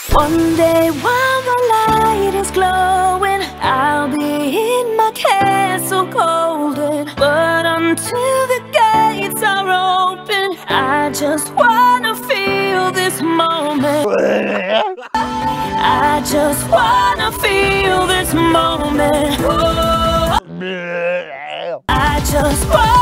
One day while the light is glowing, I'll be in my castle golden. But until the gates are open, I just wanna feel this moment. I just wanna feel this moment. Oh, I just wanna